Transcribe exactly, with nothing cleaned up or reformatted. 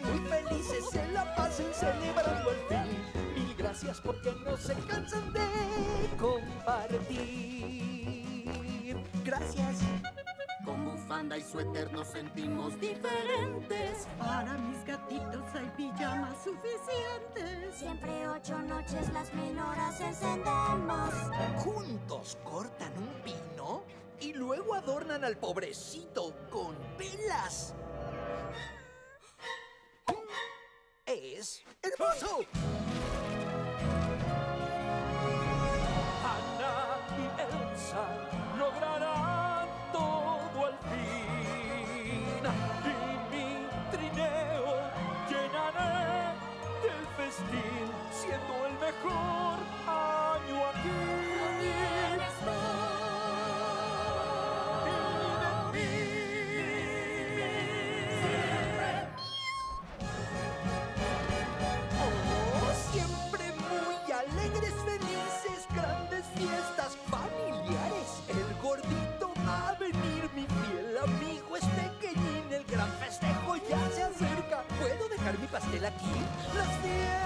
muy felices, se la pasen celebrando al fin. Mil gracias porque no se cansan de compartir. Gracias. Con bufanda y suéter nos sentimos diferentes. Para mis gatitos hay pijamas suficientes. Siempre ocho noches las mil horas encendemos. Juntos cortan un pino y luego adornan al pobrecito con velas. ¡Es hermoso! Anna y Elsa lograrán todo al fin. Y mi trineo llenaré del festín, siendo el mejor año aquí. Fiestas familiares. El gordito va a venir, mi fiel amigo es pequeñín. El gran festejo ya se acerca. ¿Puedo dejar mi pastel aquí? Las fiestas